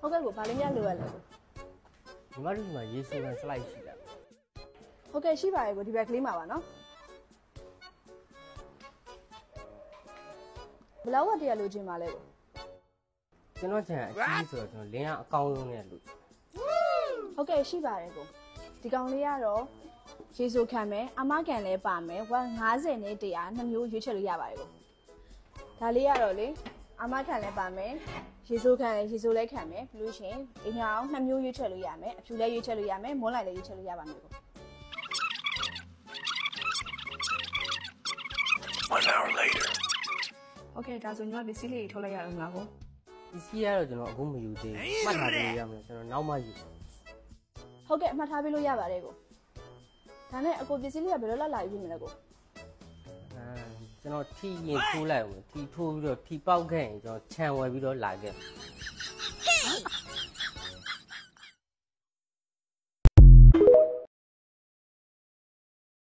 ဟုတ်ကဲ့ကိုဘာလေးများလိုရလဲကိုညီမတို့ဒီမှာရေဆိုကန် slide ရှိတာဟုတ်ကဲ့ရှိပါရဲ့ကိုဒီဘက်ကလေးမှာပါနော်ဘယ်လောက်ဝတ်တရလိုချင်ပါလဲကိုကျွန်တော်ချန်အကြီးဆိုတော့ကျွန်တော်လင်းကအကောင်းဆုံးနဲ့လို့ဟုတ်ကဲ့ရှိပါတယ်ကိုဒီကောင်လေးကတော့ရေဆိုခံမယ်အမကန်လည်းပါမယ်ဝက်50နဲ့100နှစ်မျိုးရွေးချယ်လို့ရပါတယ်ကိုဒါလေးကတော့လေအမခံလည်းပါမယ်ရေဆိုခံလည်းရေဆိုလည်းခံမယ်ပြီးလို့ရှိရင်အညာအောင်နှစ်မျိုးရွေးချယ်လို့ရမယ်အဖြူလည်းရွေးချယ်လို့ရမယ်မွန်းလိုက်လည်းရွေးချယ်လို့ရပါမယ်ကို 1 hour later โอเคဒါဆိုညီမပစ္စည်းလေးထုတ်လိုက်ရအောင်လားကိုပစ္စည်းကတော့ကျွန်တော်အခုမယူသေးဘူးမှတ်ထားပေးရမယ်ကျွန်တော်နောက်မှယူဟုတ်ကဲ့အမှတ်ထားပေးလို့ရပါတယ်ကိုဒါနဲ့အကိုပစ္စည်းလေးကဘယ်လိုလာယူမလဲကိုကျွန်တော်ထီရင်ထိုးလိုက်အောင်ထီထိုးပြီးတော့ထီပေါက်ခဲ့ရင်ကျွန်တော်ခြံဝယ်ပြီးတော့လာခဲ့